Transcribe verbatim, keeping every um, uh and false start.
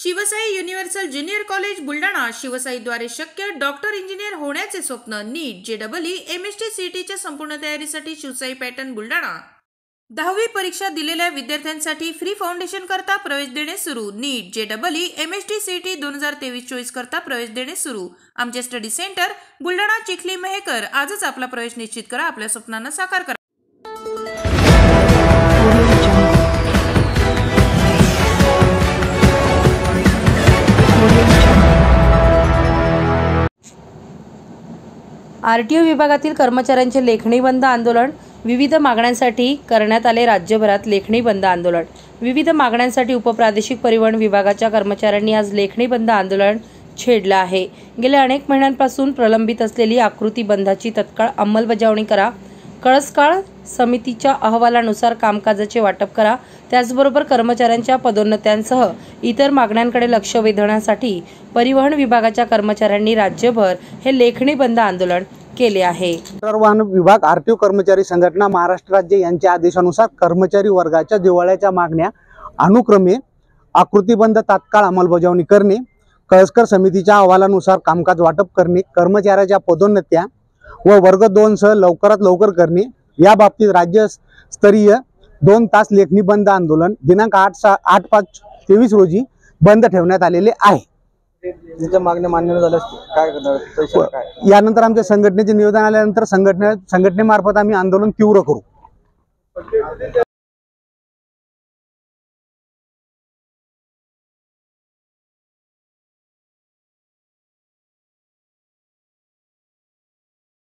Shivsai universal junior college Buldhana शिवसाईद्वारे शक्य doctor engineer होण्याचे स्वप्न नीट जेडबलई एमएसटी सीईटीच्या संपूर्ण तयारीसाठी शिवसाई पॅटर्न बुलढाणा। दहावी परीक्षा दिलेल्या विद्यार्थ्यांसाठी फ्री फाउंडेशन करता प्रवेश देणे सुरू। नीट जेडबलई एमएसटी सीईटी दोन हजार तेवीस चोवीस करता प्रवेश देणे सुरू। आमचे स्टडी सेंटर बुलढाणा चिखली मेहकर। आजच आपला प्रवेश निश्चित करा, आपल्या स्वप्नांना साकार करा। आरटीओ विभागातील कर्मचाऱ्यांचे लेखणी बंद आंदोलन। विविध मागण्यांसाठी करण्यात आले राज्यभरात लेखणी बंद आंदोलन। विविध मागण्यांसाठी उपप्रादेशिक परिवहन विभागाच्या कर्मचाऱ्यांनी आज लेखणी बंद आंदोलन छेडलं आहे। गेल्या अनेक महिन्यांपासून प्रलंबित असलेली आकृती बंदाची तत्काळ अंमलबजावणी करा। कळसकाळ समितीच्या अहवालानुसार कामकाजाचे वाटप करा। त्याचबरोबर कर्मचाऱ्यांच्या पदोन्नत्यांसह इतर मागण्यांकडे लक्ष वेधण्यासाठी परिवहन विभागाच्या कर्मचाऱ्यांनी राज्यभर हे लेखणी बंद आंदोलन केले आहे। मोटार वाहन विभाग आरटीओ कर्मचारी संघटना महाराष्ट्र राज्य यांच्या आदेशानुसार कर्मचारी वर्गाच्या दिवाळ्याच्या मागण्या अनुक्रमे आकृतीबंद तात्काळ अंमलबजावणी करणे, कळसकर समितीच्या अहवालानुसार कामकाज वाटप करणे, कर्मचाऱ्याच्या पदोन्नत्या व वर्ग दोन सह लवकरात लवकर करणे या बाबतीत राज्यस्तरीय दोन तास लेखणी बंद आंदोलन दिनांक आठ सहा आठ पाच तेवीस रोजी बंद ठेवण्यात आलेले आहे। जिच्या मागण्या मान्य झाल्यास काय करणार? काय यानंतर आमच्या संघटनेचे निवेदन आल्यानंतर संघटने संघटनेमार्फत आम्ही आंदोलन तीव्र करू।